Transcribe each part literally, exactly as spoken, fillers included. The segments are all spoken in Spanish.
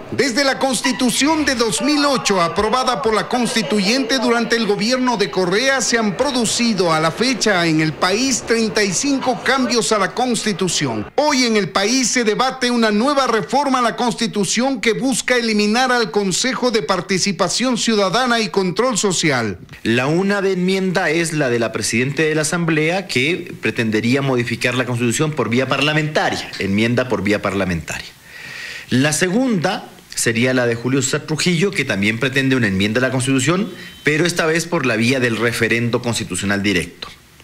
Desde la Constitución de dos mil ocho, aprobada por la Constituyente durante el gobierno de Correa, se han producido a la fecha en el país treinta y cinco cambios a la Constitución. Hoy en el país se debate una nueva reforma a la Constitución que busca eliminar al Consejo de Participación Ciudadana y Control Social. La una de enmienda es la de la Presidenta de la Asamblea, que pretendería modificar la Constitución por vía parlamentaria, enmienda por vía parlamentaria. La segunda sería la de Julio César Trujillo, que también pretende una enmienda a la Constitución, pero esta vez por la vía del referendo constitucional directo.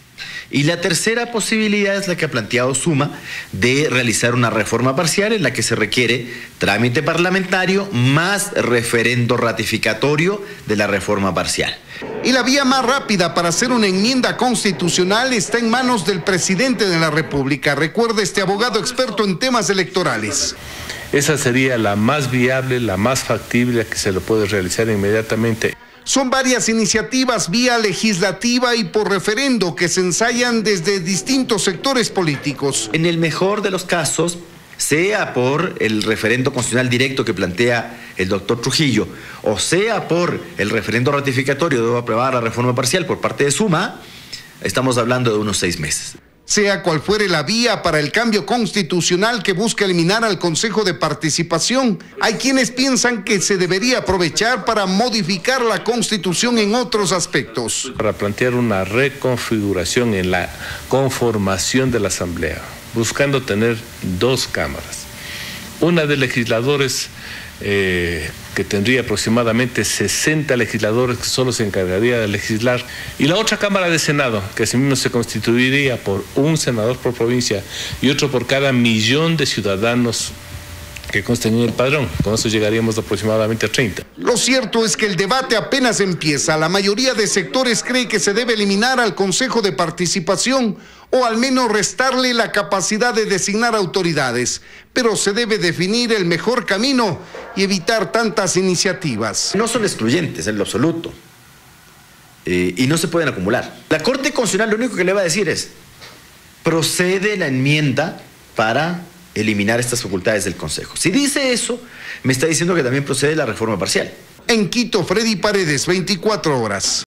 Y la tercera posibilidad es la que ha planteado Suma, de realizar una reforma parcial en la que se requiere trámite parlamentario más referendo ratificatorio de la reforma parcial. Y la vía más rápida para hacer una enmienda constitucional está en manos del presidente de la República. Recuerda este abogado experto en temas electorales. Esa sería la más viable, la más factible, que se lo puede realizar inmediatamente. Son varias iniciativas vía legislativa y por referendo que se ensayan desde distintos sectores políticos. En el mejor de los casos, sea por el referendo constitucional directo que plantea el doctor Trujillo, o sea por el referendo ratificatorio de aprobar la reforma parcial por parte de Suma, estamos hablando de unos seis meses. Sea cual fuere la vía para el cambio constitucional que busca eliminar al Consejo de Participación, hay quienes piensan que se debería aprovechar para modificar la Constitución en otros aspectos. Para plantear una reconfiguración en la conformación de la Asamblea, buscando tener dos cámaras. Una de legisladores eh, que tendría aproximadamente sesenta legisladores que solo se encargaría de legislar, y la otra Cámara de Senado, que asimismo se constituiría por un senador por provincia y otro por cada millón de ciudadanos que consten en el padrón. Con eso llegaríamos aproximadamente a treinta. Lo cierto es que el debate apenas empieza. La mayoría de sectores cree que se debe eliminar al Consejo de Participación o al menos restarle la capacidad de designar autoridades. Pero se debe definir el mejor camino y evitar tantas iniciativas. No son excluyentes en lo absoluto eh, y no se pueden acumular. La Corte Constitucional lo único que le va a decir es: procede la enmienda para eliminar estas facultades del Consejo. Si dice eso, me está diciendo que también procede la reforma parcial. En Quito, Freddy Paredes, veinticuatro horas.